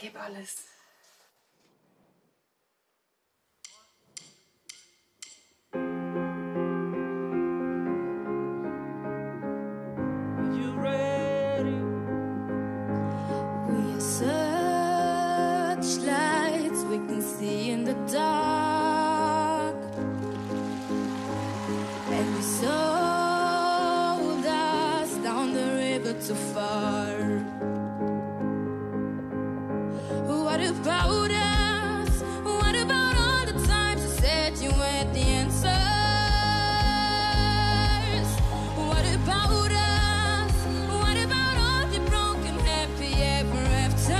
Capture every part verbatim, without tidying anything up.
gebe alles. Searchlights we can see in the dark, and we sold us down the river too far. What about us? What about all the times you said you had the answers? What about us? What about all the broken happy ever after?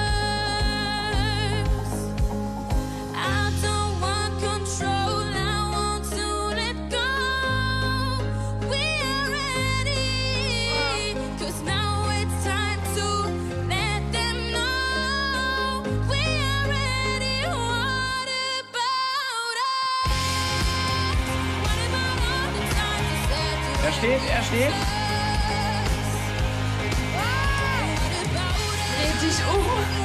I don't want control, I want to let go. We're ready, 'cause now it's time to let them know we're ready. What about us? What about all the times you said you Er steht, er steht. Dreh dich um.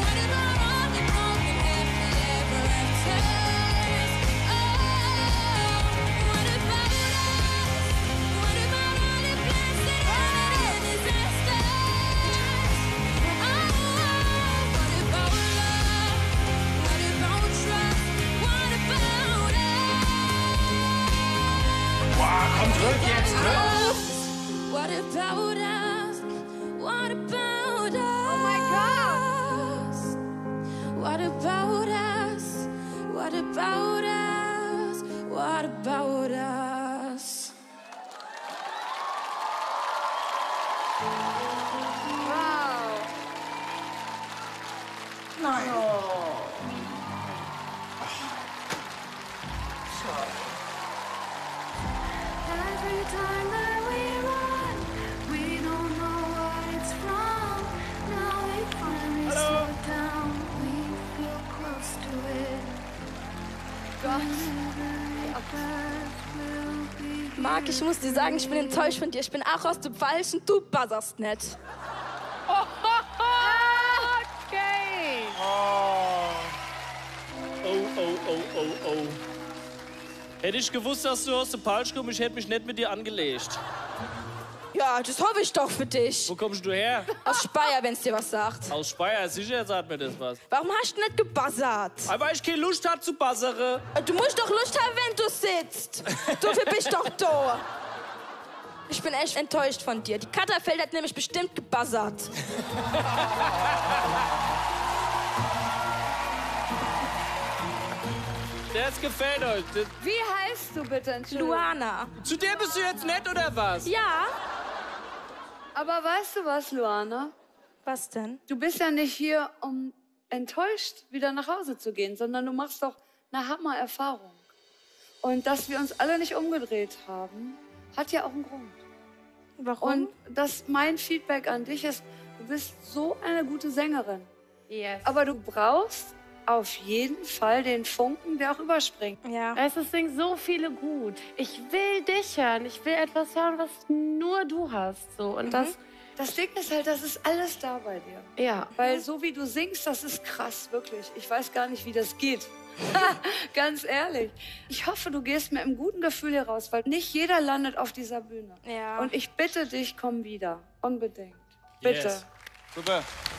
Boah, komm, drück jetzt, drück. What about us? What about us? Oh my God. What about us? What about us? What about us? Wow. Nein. Every time that we run, we don't know what it's from. Now we finally slow down, we feel close to it. Marc, ich muss dir sagen, ich bin enttäuscht von dir. Ich bin auch aus dem Falschen, du buzzerst nicht. Okay. Oh, oh, oh, oh, oh. Hätte ich gewusst, dass du aus der Palsch kommst, ich hätte mich nicht mit dir angelegt. Ja, das hoffe ich doch für dich. Wo kommst du her? Aus Speyer, wenn's dir was sagt. Aus Speyer, sicher sagt mir das was. Warum hast du nicht gebuzzert? Aber ich keine Lust hatte zu buzzere. Du musst doch Lust haben, wenn du sitzt. Dafür bist doch da. Ich bin echt enttäuscht von dir. Die Katterfeld hat nämlich bestimmt gebuzzert. Das gefällt euch. Das, Wie heißt du bitte, Entschuldigung? Luana. zu der bist du jetzt nett oder was? Ja? Aber weißt du was, Luana? Was denn? Du bist ja nicht hier, um enttäuscht wieder nach Hause zu gehen, sondern du machst doch eine Hammer-Erfahrung. Und dass wir uns alle nicht umgedreht haben, hat ja auch einen Grund. Warum? Und das, mein Feedback an dich ist, du bist so eine gute Sängerin. Yes. Aber du brauchst auf jeden Fall den Funken, der auch überspringt. Ja. Es singen so viele gut. Ich will dich hören. Ich will etwas hören, was nur du hast. So. Und das, Das Ding ist halt, das ist alles da bei dir. ja. Weil so wie du singst, das ist krass, wirklich. Ich weiß gar nicht, wie das geht. Ganz ehrlich. Ich hoffe, du gehst mit einem guten Gefühl hier raus, weil nicht jeder landet auf dieser Bühne. Ja. Und ich bitte dich, komm wieder. Unbedingt. Bitte. Yes. Super.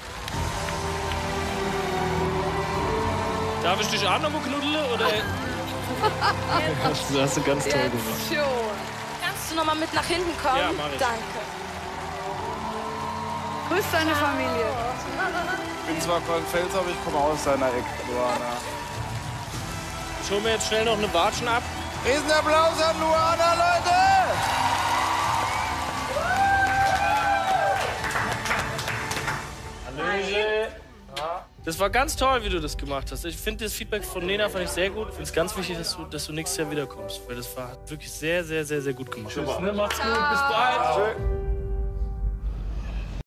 Darf ich dich auch noch mal knuddeln? Oder? Das hast du ganz toll Jetzt gemacht. schon. Kannst du noch mal mit nach hinten kommen? Ja, mach ich. Danke. Grüß deine Familie. Ich bin zwar Kornfels, aber ich komme aus deiner Ecke, Luana. Ich hole mir jetzt schnell noch eine Watschen ab. Riesenapplaus an Luana, Leute! Hallöchen. Das war ganz toll, wie du das gemacht hast. Ich finde das Feedback von Nena fand ich sehr gut. Ich finde es ganz wichtig, dass du, dass du nächstes Jahr wiederkommst. Weil das war hat wirklich sehr, sehr, sehr, sehr gut gemacht. Tschüss, ne? Macht's gut, bis bald. Tschö.